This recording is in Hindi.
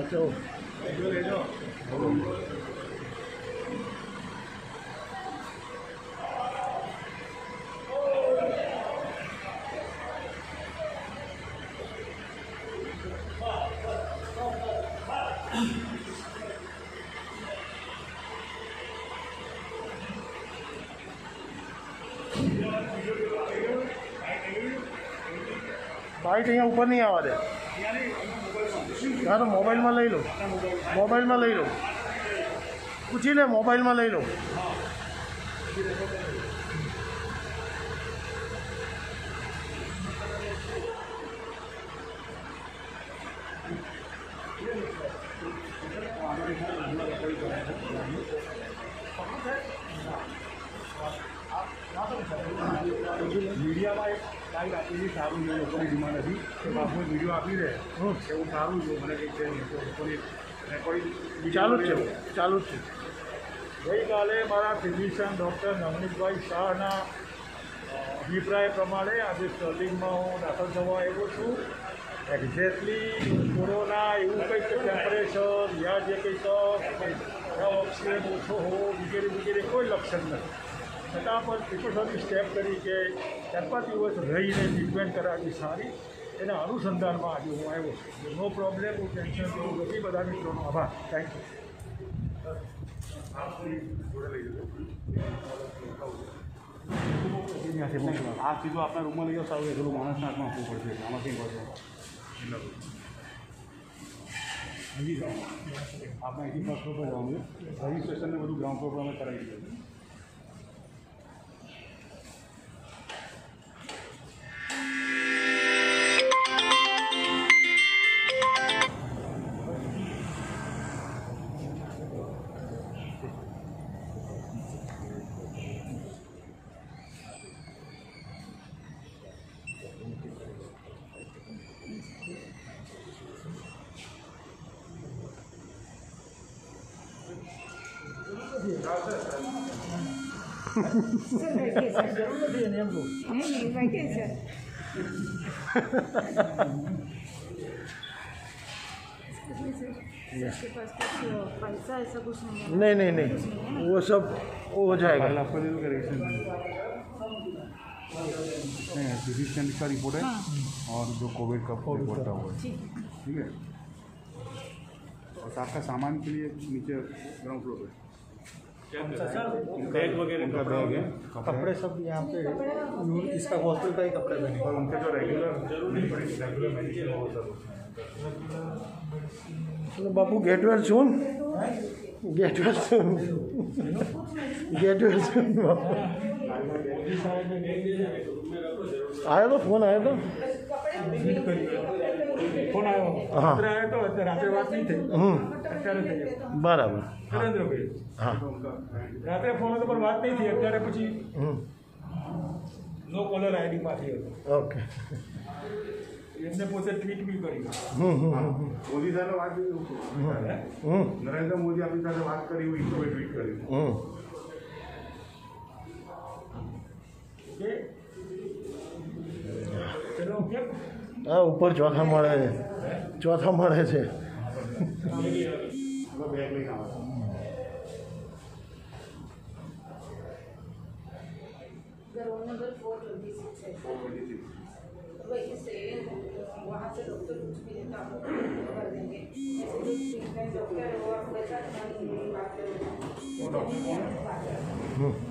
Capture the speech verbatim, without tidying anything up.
चलो ले जाओ। लाइट अँ ऊपर नहीं आवा दे। हाँ तो मोबाइल में लई लो, मोबाइल में लई लो, पूछी ले मोबाइल में लई लो। मीडिया में एक लाइट आपी सारू जो लोग डिमांड थी तो बापू वीडियो आपी दे एवं सारू जो मैंने रेकॉर्डिंग चालू ज છે ચાલુ જ છે। गई काले मारा फिजिशियन डॉक्टर नवनीतभाई शाहना अभिप्राय प्रमाणे आज स्टर्लिंग में हूँ दाखल थवा आव्यो छूँ। एक्जेक्टली कोरोना एवं कंईक टेम्परेचर या जे कंईक ऑक्सिजन ओछो हो वगैरह वगैरह कोई लक्षण नहीं छता पर प्रिकॉशनरी स्टेप तरीके चार पांच दिवस रहीने ट्रीटमेंट करावी सारी एना अनुसंधान में आज हूँ आव्यो छुं। नो प्रॉब्लेम, हूँ टेन्शन जेवुं नथी। बधा मित्रोनो आभार। Thank you. आ सीधो अपना रूम में लई जाओ। सारू एकलू माणस हाथ में आपवू पड़शे। आमां कंई करशो हजी आपने अहींथी फर्स्ट फ्लोर पर जवानुं छे। रजिस्ट्रेशन ने बधुं ग्राउंड फ्लोर पर अमे करावी दीधुं छे। सर बैठिए सर। जरूरत है नहीं हमको। नहीं नहीं बैठिए सर। इसके पास कुछ पैसा ऐसा कुछ नहीं है? नहीं नहीं नहीं वो सब वो हो जाएगा। आपको दे दूँगा रजिस्ट्रेशन फिजिशियन का रिपोर्ट है और जो कोविड का रिपोर्ट था वो है। ठीक है। और आपका सामान के लिए नीचे ग्राउंड फ्लोर पे बैग वगैरह का बैग है, कपड़े सब यहाँ पे इसका हॉस्पिटल का ही कपड़े बने और उनके जो रेगुलर जरूरी रेगुलर मेडिसिन वो सब। बापू get well soon, get well soon, get well soon. बापू आया तो फोन आया तो फोन आयो। हाँ आया तो रात्रे बात नहीं थी। અત્યારે થઈ ગયો बराबर। નરેન્દ્રભાઈ हाँ રાત્રે ફોન હતો પણ વાત નહીં થઈ। અત્યારે પછી નો કોલર આઈડી માંથી હતો। ओके। એમને પોતે ટ્વીટ બી કરી। हम्म हम्म મોદી સાથે વાત हम्म નરેન્દ્ર મોદી આપણી સાથે વાત કરી એવું ઈસરોએ ટ્વીટ કર્યું। हम्म ઓકે ચલો ઓકે। हाँ ऊपर चौथा माड़े है, चौथा माड़े है। બેગ લઈને આવો। Roll number four twenty six है। वही से वहाँ से डॉक्टर कुछ भी लेता हो कर देंगे। ऐसे जो ट्रीटमेंट डॉक्टर है वो आपके साथ बात करेंगे। हम्म